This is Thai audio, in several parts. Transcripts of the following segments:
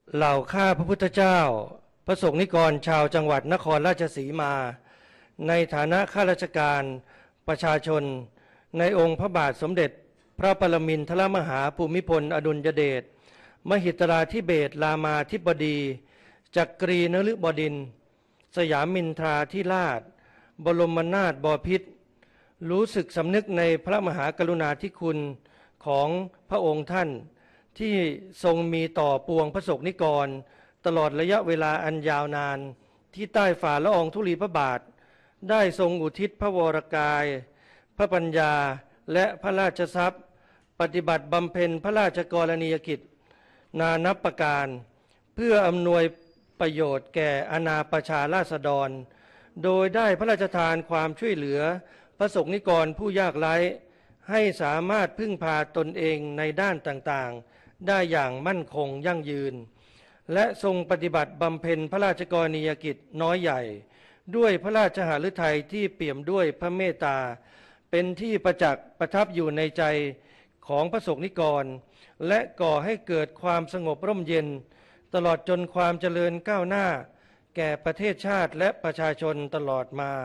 เหล่าข้าพระพุทธเจ้าพระสงฆ์นิกรชาวจังหวัดนครราชสีมาในฐานะข้าราชการประชาชนในองค์พระบาทสมเด็จพระปรมินทรมหาภูมิพลอดุลยเดชมหิดลาธิเบศรามาธิบดีจักรีนฤบดินทร์สยามินทราธิราชบรมนาถบพิตรรู้สึกสำนึกในพระมหากรุณาธิคุณของพระองค์ท่านที่ทรงมีต่อปวงพระสงฆ์นิกรตลอดระยะเวลาอันยาวนานที่ใต้ฝ่าละอองธุลีพระบาทได้ทรงอุทิศพระวรกายพระปัญญาและพระราชทรัพย์ปฏิบัติบำเพ็ญพระราชกรณียกิจนานับประการเพื่ออำนวยประโยชน์แก่อาณาประชาราษฎรโดยได้พระราชทานความช่วยเหลือพระสงฆ์นิกรผู้ยากไร้ให้สามารถพึ่งพาตนเองในด้านต่างๆได้อย่างมั่นคงยั่งยืนและทรงปฏิบัติบำเพ็ญพระราชกรณียกิจน้อยใหญ่ด้วยพระราชหฤทัยที่เปี่ยมด้วยพระเมตตาเป็นที่ประจักษ์ประทับอยู่ในใจของพระสงฆ์นิกรและก่อให้เกิดความสงบร่มเย็นตลอดจนความเจริญก้าวหน้าแก่ประเทศชาติและประชาชนตลอดมา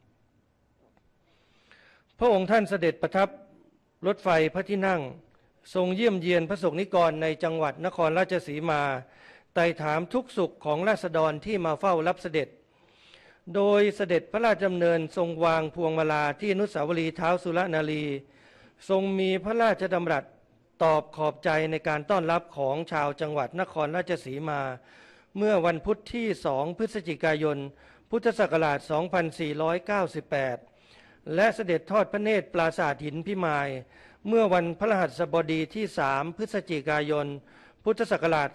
พระองค์ท่านเสด็จประทับรถไฟพระที่นั่งทรงเยี่ยมเยียนพระสงฆ์นิกรในจังหวัดนครราชสีมาไต่ถามทุกสุขของราษฎรที่มาเฝ้ารับเสด็จโดยเสด็จพระราชดำเนินทรงวางพวงมาลาที่อนุสาวรีย์ท้าวสุรนารีทรงมีพระราชดำรัสตอบขอบใจในการต้อนรับของชาวจังหวัดนครราชสีมาเมื่อวันพุธที่2 พฤศจิกายนพุทธศักราช 2498 และเสด็จทอดพระเนตรปราสาทหินพิมายเมื่อวันพฤหัสบดีที่3 พฤศจิกายนพุทธศักราช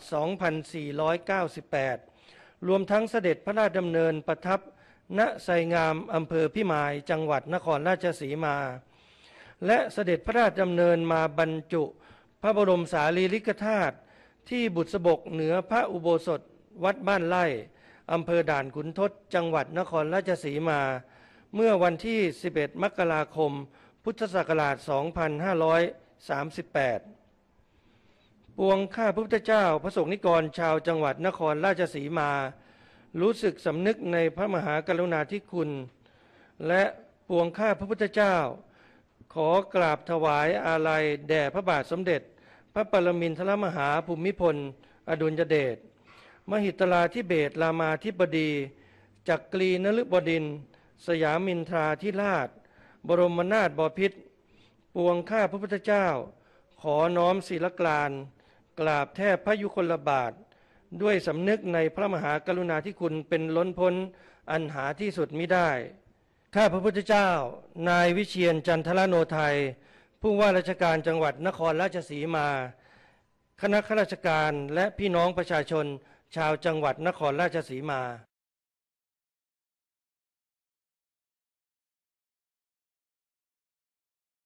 2498 รวมทั้งเสด็จพระราชดำเนินประทับณไซงามอำเภอพิมายจังหวัดนครราชสีมาและเสด็จพระราชดำเนินมาบรรจุพระบรมสารีริกธาตุที่บุษบกเหนือพระอุโบสถวัดบ้านไร่อำเภอด่านขุนทดจังหวัดนครราชสีมาเมื่อวันที่ 11 มกราคม พุทธศักราช 2538 ปวงข้าพระพุทธเจ้าพระสงฆ์นิกรชาวจังหวัดนครราชสีมารู้สึกสำนึกในพระมหากรุณาธิคุณและปวงข้าพระพุทธเจ้าขอกราบถวายอาลัยแด่พระบาทสมเด็จพระปรมินทรมหาภูมิพลอดุลยเดชมหิดลาธิเบศรามาธิบดีจักรีนฤบดินทร์สยามินทราธิราชบรมนาถบพิตรปวงข้าพระพุทธเจ้าขอน้อมศิลกลานกราบแทบพระยุคลบาทด้วยสำนึกในพระมหากรุณาธิคุณเป็นล้นพ้นอันหาที่สุดมิได้ข้าพระพุทธเจ้านายวิเชียรจันทรโนไทยผู้ว่าราชการจังหวัดนครราชสีมาคณะข้าราชการและพี่น้องประชาชนชาวจังหวัดนครราชสีมา